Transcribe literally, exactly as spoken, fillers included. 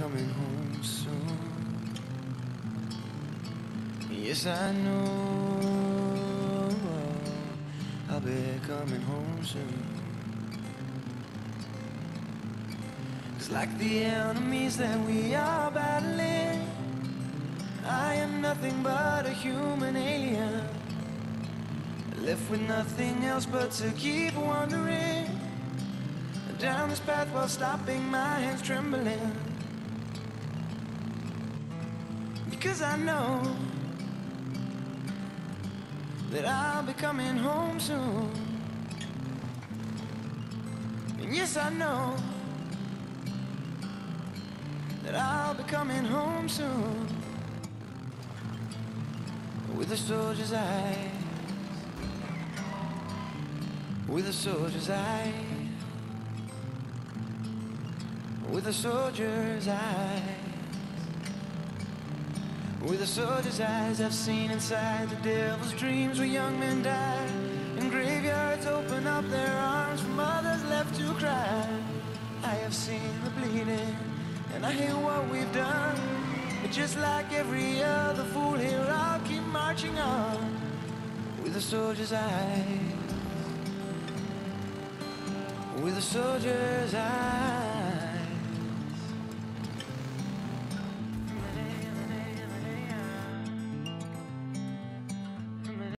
coming home soon. Yes, I know I'll be coming home soon. 'Cause like the enemies that we are battling, I am nothing but a human alien, left with nothing else but to keep wandering down this path while stopping my hands trembling. Because I know that I'll be coming home soon. And yes, I know that I'll be coming home soon. With a soldier's eyes, with a soldier's eyes, with a soldier's eyes, with a soldier's eyes. I've seen inside the devil's dreams where young men die, and graveyards open up their arms for mothers left to cry. I have seen the bleeding, and I hate what we've done, but just like every other fool here, I'll keep marching on with a soldier's eyes, with a soldier's eyes.